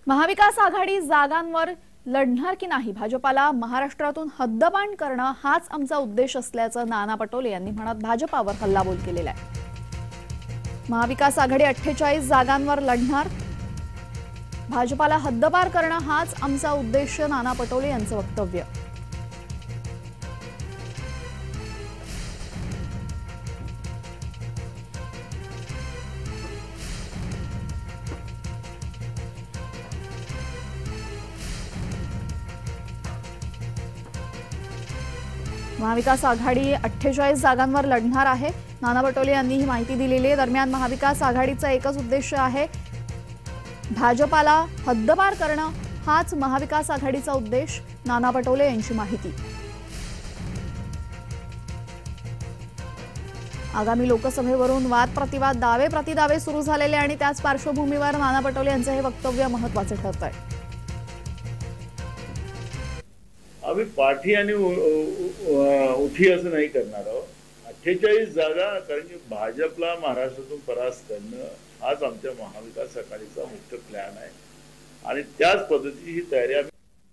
महाविकास आघाडी जागांवर लढणार की नाही, भाजपाला महाराष्ट्रातून हद्दपार करणं हाच आमचा उद्देश असल्याचं नाना पटोले यांनी म्हणत भाजपावर हल्लाबोल केलेला आहे। महाविकास आघाडी 48 जागांवर लढणार, भाजपाला हद्दपार करणं हाच आमचा उद्देश, नाना पटोले यांचं वक्तव्य। महाविकास आघाडी 48 जागांवर लढणार आहे, नाना पटोले यांनी ही माहिती दिलेली आहे। दरम्यान महाविकास आघाडीचा एकच उद्देश आहे, भाजपाला हद्दपार करणं हाच महाविकास आघाडीचा उद्देश, नाना पटोले यांची माहिती। आगामी लोकसभेवरून वाद प्रतिवाद, दावे प्रतिदावे सुरू झालेले आणि त्याच पार्श्वभूमीवर नाना पटोले यांचं हे वक्तव्य महत्त्वाचं ठरतंय। आम्ही पाठी आणि उठी असं नाही करणार आहोत। 48 जागा, कारण की भाजपला महाराष्ट्रातून परास्त करणं हाच आमच्या महाविकास आघाडीचा मुख्य प्लॅन आहे आणि त्याच पद्धतीची ही तयारी आम्ही